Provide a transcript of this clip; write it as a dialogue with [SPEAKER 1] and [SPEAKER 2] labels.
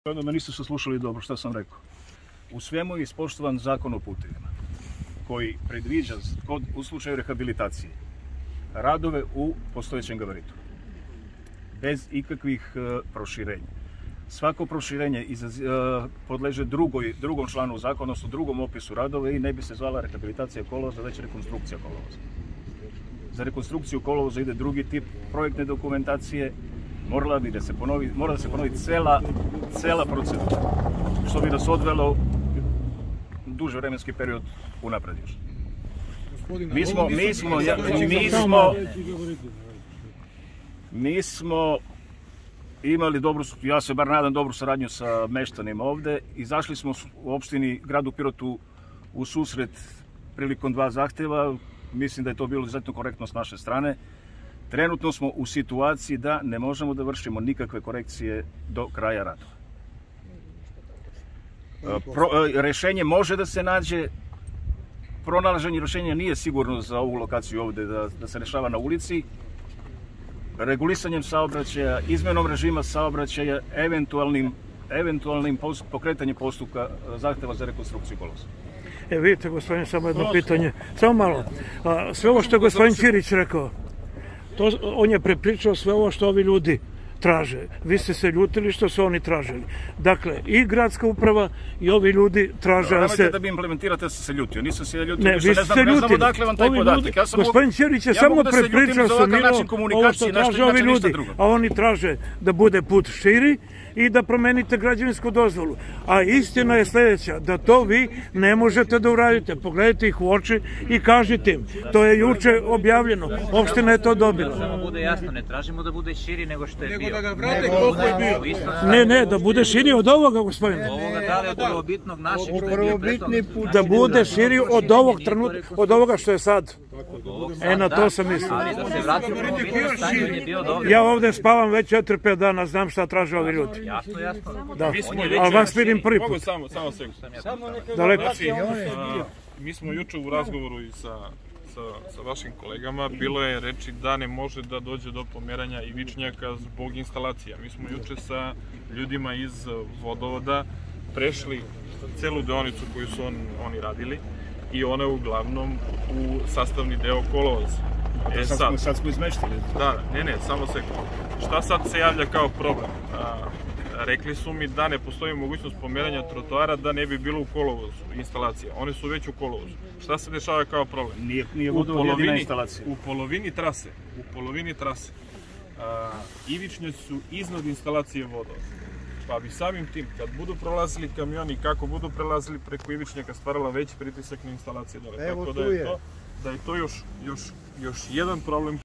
[SPEAKER 1] Onda me nisu slušali dobro što sam rekao. U svemu je ispoštovan zakon o putevima koji predviđa u slučaju rehabilitacije radove u postojećem gabaritu bez ikakvih proširenja. Svako proširenje podleže drugom članu zakona, odnosno drugom opisu radova i ne bi se zvala rehabilitacija kolovoza, već rekonstrukcija kolovoza. Za rekonstrukciju kolovoza ide drugi tip projektne dokumentacije. Mora da se ponovi cela procedura, što bi nas odvelo duži vremenski period unapred još. Mi smo imali dobru, ja se bar nadam, dobru saradnju sa meštanima ovde. Izašli smo u opštini, gradu Pirotu, u susret prilikom 2 zahteva. Mislim da je to bilo izuzetno korektno s naše strane. Trenutno smo u situaciji da ne možemo da vršimo nikakve korekcije do kraja radova. Rešenje može da se nađe, pronalaženje rešenja nije sigurno za ovu lokaciju ovde da se rešava na ulici. Regulisanjem saobraćaja, izmenom režima saobraćaja, eventualnim pokretanjem postupka zahteva za rekonstrukciju kolovoza.
[SPEAKER 2] Vidite, gospodin, samo jedno pitanje. Samo malo. Sve ovo što je gospodin Ćirić rekao, on je prepričao sve ovo što ovi ljudi traže. Vi ste se ljutili što su oni tražili. Dakle, i gradska uprava i ovi ljudi traže da se...
[SPEAKER 1] Nemojte da bi implementirate da sam se ljutio. Nisam se ljutio.
[SPEAKER 2] Ne, vi ste se ljutili.
[SPEAKER 1] Ne znam odakle vam taj podatak.
[SPEAKER 2] Gospodin Ćirić je samo prepričao sa Milo ovo što traže ovi ljudi. A oni traže da bude put širi i da promenite građevinsku dozvolu. A istina je sljedeća, da to vi ne možete da uradite. Pogledajte ih u oči i kažite im. To je juče objavljeno. Opština je to dobila.
[SPEAKER 3] Samo bude jasno, ne tražimo da bude širi nego što je bio.
[SPEAKER 4] Nego da ga vrate koliko je bio.
[SPEAKER 2] Ne, da bude širi od ovoga, gospodine.
[SPEAKER 3] Ovoga da li od prvobitnog našeg što je bio prethodno.
[SPEAKER 2] Da bude širi od ovog trenutka, od ovoga što je sad. Na to sam mislio.
[SPEAKER 3] Ali da se vrati u prvobitno stanje, on je bio dobro.
[SPEAKER 2] Ja ovde spavam već 4-5 dana, znam šta traže ovi ljudi.
[SPEAKER 3] Jasno.
[SPEAKER 2] Da, ali vas vidim prvi put.
[SPEAKER 4] Samo sekund.
[SPEAKER 2] Daleko.
[SPEAKER 4] Mi smo juče u razgovoru i sa vašim kolegama, bilo je reči da ne može da dođe do pomeranja ivičnjaka zbog instalacija. Mi smo juče sa ljudima iz vodovoda prešli celu deonicu koju su oni radili i ona je uglavnom u sastavni deo kolovoza.
[SPEAKER 1] Sad smo izmeštili.
[SPEAKER 4] Da, ne, samo sekund. Šta sad se javlja kao problem? Rekli su mi da ne postoji mogućnost pomeranja trotoara da ne bi bilo u kolovozu instalacija. One su već u kolovozu. Šta se dešava kao problem?
[SPEAKER 1] Nije vodovod jedina instalacija.
[SPEAKER 4] U polovini trase ivičnjaci su iznad instalacije vodovoda. Pa bi samim tim, kad budu prolazili kamioni, kako budu prelazili preko ivičnjaka, stvarala veći pritisak na instalacije dole. Tako da je to još jedan problem.